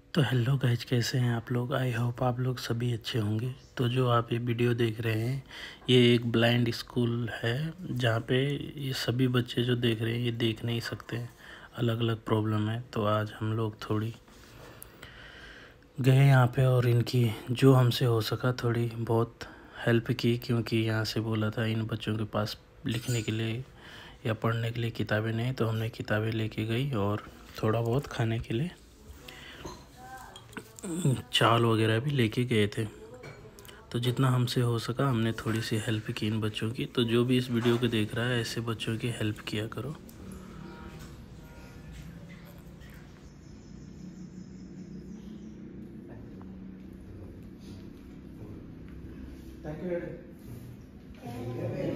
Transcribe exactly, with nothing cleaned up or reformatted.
तो hello guys, कैसे हैं आप लोग। आई होप आप लोग सभी अच्छे होंगे। तो जो आप ये वीडियो देख रहे हैं, ये एक ब्लाइंड स्कूल है जहाँ पे ये सभी बच्चे जो देख रहे हैं ये देख नहीं सकते हैं, अलग अलग प्रॉब्लम है। तो आज हम लोग थोड़ी गए यहाँ पे और इनकी जो हमसे हो सका थोड़ी बहुत हेल्प की, क्योंकि यहाँ से बोला था इन बच्चों के पास लिखने के लिए या पढ़ने के लिए किताबें नहीं, तो हमने किताबें लेके गई और थोड़ा बहुत खाने के लिए चावल वगैरह भी लेके गए थे। तो जितना हमसे हो सका हमने थोड़ी सी हेल्प की इन बच्चों की। तो जो भी इस वीडियो को देख रहा है ऐसे बच्चों की हेल्प किया करो। Thank you.